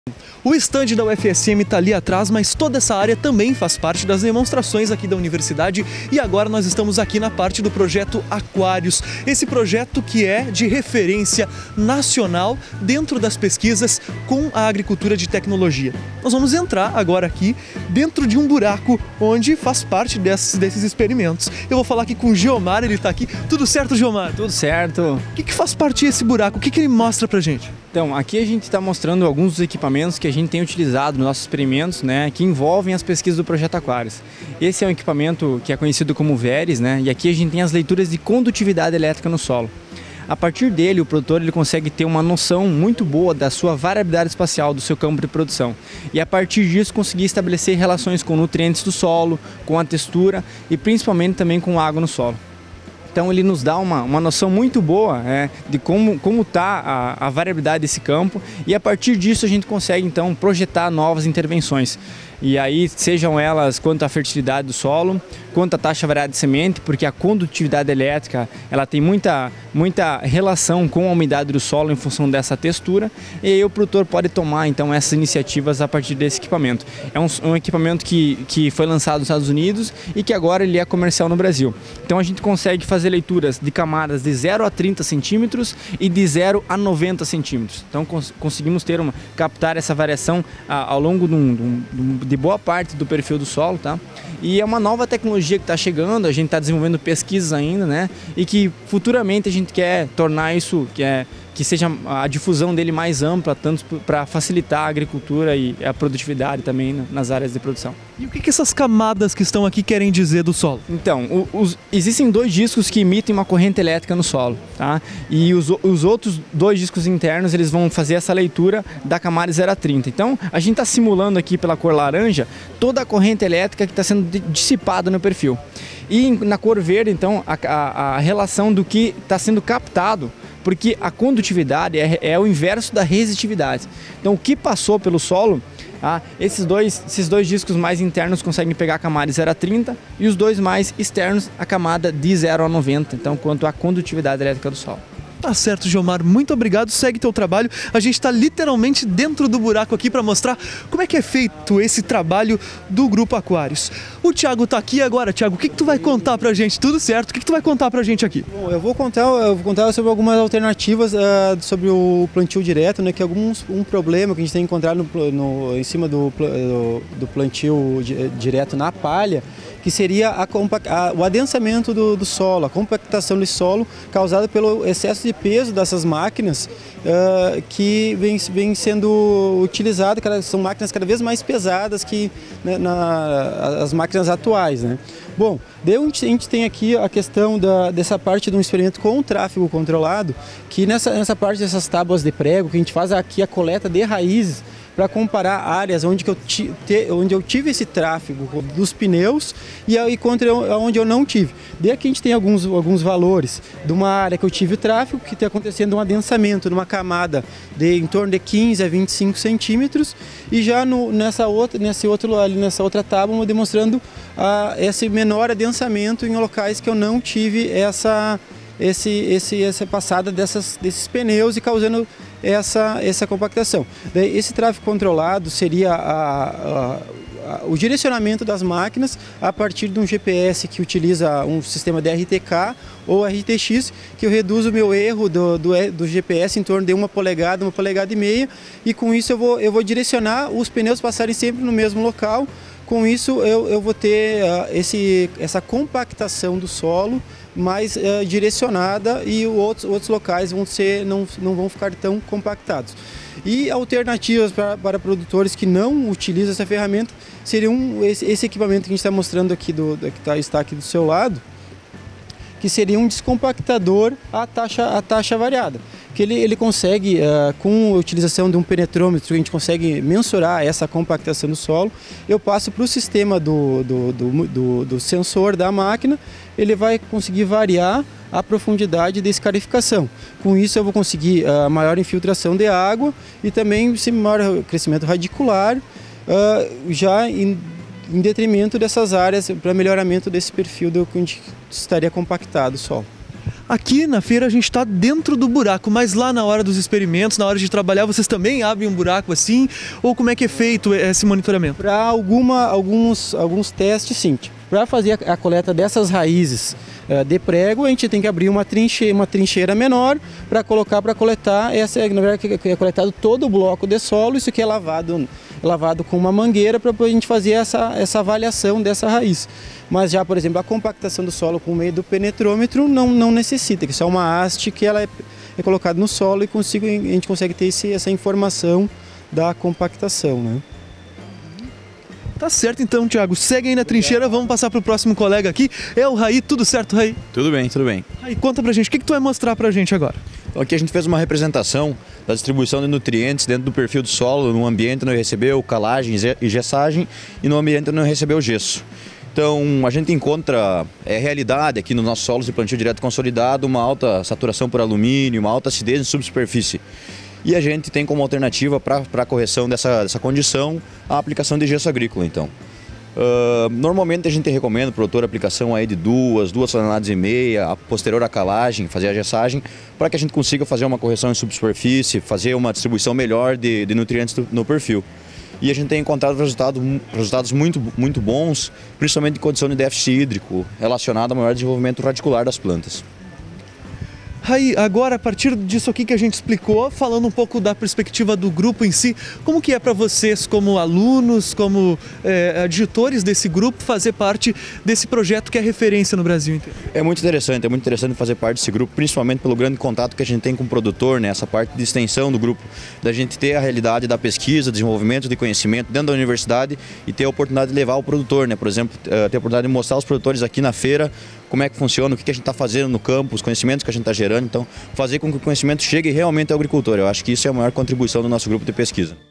O estande da UFSM está ali atrás, mas toda essa área também faz parte das demonstrações aqui da universidade e agora nós estamos aqui na parte do projeto Aquários, esse projeto que é de referência nacional dentro das pesquisas com a agricultura de tecnologia. Nós vamos entrar agora aqui dentro de um buraco onde faz parte desses experimentos. Eu vou falar aqui com o Geomar, ele está aqui. Tudo certo, Geomar? Tudo certo. O que faz parte desse buraco? O que ele mostra pra gente? Então, aqui a gente está mostrando alguns dos equipamentos que a gente tem utilizado nos nossos experimentos, que envolvem as pesquisas do Projeto Aquários. Esse é um equipamento que é conhecido como VERES, e aqui a gente tem as leituras de condutividade elétrica no solo. A partir dele, o produtor consegue ter uma noção muito boa da sua variabilidade espacial, do seu campo de produção. E a partir disso, conseguir estabelecer relações com nutrientes do solo, com a textura e principalmente também com a água no solo. Então ele nos dá uma noção muito boa de como está a variabilidade desse campo e a partir disso a gente consegue então projetar novas intervenções. E aí sejam elas quanto à fertilidade do solo, quanto à taxa variada de semente, porque a condutividade elétrica ela tem muita relação com a umidade do solo em função dessa textura e aí o produtor pode tomar então essas iniciativas a partir desse equipamento. É um equipamento que foi lançado nos Estados Unidos e que agora ele é comercial no Brasil. Então a gente consegue fazer leituras de camadas de 0 a 30 centímetros e de 0 a 90 centímetros. Então conseguimos captar essa variação ao longo de boa parte do perfil do solo, tá? E é uma nova tecnologia que está chegando, a gente está desenvolvendo pesquisas ainda, e que futuramente a gente quer tornar isso, que seja a difusão dele mais ampla, tanto para facilitar a agricultura e a produtividade também nas áreas de produção. E o que essas camadas que estão aqui querem dizer do solo? Então, existem dois discos que emitem uma corrente elétrica no solo, tá? E os outros dois discos internos, eles vão fazer essa leitura da camada 0 a 30. Então, a gente está simulando aqui pela cor laranja toda a corrente elétrica que está sendo dissipada no perfil. E na cor verde, então, a relação do que está sendo captado, porque a condutividade é o inverso da resistividade. Então, o que passou pelo solo, esses dois discos mais internos conseguem pegar a camada de 0 a 30 e os dois mais externos a camada de 0 a 90, então, quanto à condutividade elétrica do solo. Tá certo, Geomar, muito obrigado, segue teu trabalho. A gente está literalmente dentro do buraco aqui para mostrar como é que é feito esse trabalho do Grupo Aquários. O Thiago tá aqui agora. Thiago, o que tu vai contar pra gente? Tudo certo? O que tu vai contar pra gente aqui? Bom, eu vou contar sobre algumas alternativas sobre o plantio direto, que é um problema que a gente tem encontrado em cima do plantio direto na palha, que seria o adensamento do solo, a compactação do solo causada pelo excesso de peso dessas máquinas que vem sendo utilizada, são máquinas cada vez mais pesadas que as máquinas atuais, Bom, daí a gente tem aqui a questão dessa parte de um experimento com o tráfego controlado, que nessa parte dessas tábuas de prego, que a gente faz aqui a coleta de raízes, para comparar áreas onde eu tive esse tráfego dos pneus e contra onde eu não tive. Daí aqui a gente tem alguns valores de uma área que eu tive o tráfego, que está acontecendo um adensamento numa camada em torno de 15 a 25 centímetros e já nessa outra tábua demonstrando esse menor adensamento em locais que eu não tive essa passada desses pneus e causando essa compactação. Daí, esse tráfego controlado seria o direcionamento das máquinas a partir de um GPS que utiliza um sistema de RTK ou RTX, que eu reduzo o meu erro do GPS em torno de 1 polegada, 1,5 polegadas, e com isso eu vou direcionar os pneus passarem sempre no mesmo local. Com isso eu vou ter essa compactação do solo mais direcionada e outros locais não vão ficar tão compactados. E alternativas para produtores que não utilizam essa ferramenta seriam esse equipamento que a gente está mostrando aqui, que está aqui do seu lado, que seria um descompactador à taxa variada. Que ele consegue, com a utilização de um penetrômetro, a gente consegue mensurar essa compactação do solo. Eu passo para o sistema do sensor da máquina, ele vai conseguir variar a profundidade de escarificação. Com isso eu vou conseguir a maior infiltração de água e também esse maior crescimento radicular, já em detrimento dessas áreas, para melhoramento desse perfil onde estaria compactado o solo. Aqui na feira a gente está dentro do buraco, mas lá na hora dos experimentos, na hora de trabalhar, vocês também abrem um buraco assim? Ou como é que é feito esse monitoramento? Para alguns testes, sim. Para fazer a coleta dessas raízes de prego, a gente tem que abrir uma trincheira menor para colocar para coletar. Na verdade, é coletado todo o bloco de solo. Isso aqui é lavado com uma mangueira para a gente fazer essa avaliação dessa raiz. Mas já, por exemplo, a compactação do solo por meio do penetrômetro não necessita, que é só uma haste que ela é colocada no solo e a gente consegue ter essa informação da compactação, né? Tá certo então, Thiago. Segue aí na trincheira, vamos passar para o próximo colega aqui. É o Raí, tudo certo, Raí? Tudo bem, tudo bem. Raí, conta pra gente, o que tu vai mostrar pra gente agora? Então, aqui a gente fez uma representação da distribuição de nutrientes dentro do perfil do solo, no ambiente onde recebeu calagem e gessagem e no ambiente onde recebeu gesso. Então, a gente encontra realidade aqui nos nossos solos de plantio direto consolidado, uma alta saturação por alumínio, uma alta acidez em subsuperfície. E a gente tem como alternativa para a correção dessa condição a aplicação de gesso agrícola, então. Normalmente a gente recomenda ao produtor a aplicação aí de 2 toneladas e meia, posterior à calagem, fazer a gessagem, para que a gente consiga fazer uma correção em subsuperfície, fazer uma distribuição melhor de nutrientes no perfil. E a gente tem encontrado resultados muito bons, principalmente em condição de déficit hídrico, relacionado ao maior desenvolvimento radicular das plantas. Raí, agora a partir disso aqui que a gente explicou, falando um pouco da perspectiva do grupo em si, como que é para vocês como alunos, como digitores desse grupo, fazer parte desse projeto que é referência no Brasil inteiro? É muito interessante fazer parte desse grupo, principalmente pelo grande contato que a gente tem com o produtor, né? Essa parte de extensão do grupo, da gente ter a realidade da pesquisa, desenvolvimento de conhecimento dentro da universidade e ter a oportunidade de levar o produtor, né? Por exemplo, ter a oportunidade de mostrar aos produtores aqui na feira como é que funciona, o que a gente está fazendo no campo, os conhecimentos que a gente está gerando. Então, fazer com que o conhecimento chegue realmente ao agricultor. Eu acho que isso é a maior contribuição do nosso grupo de pesquisa.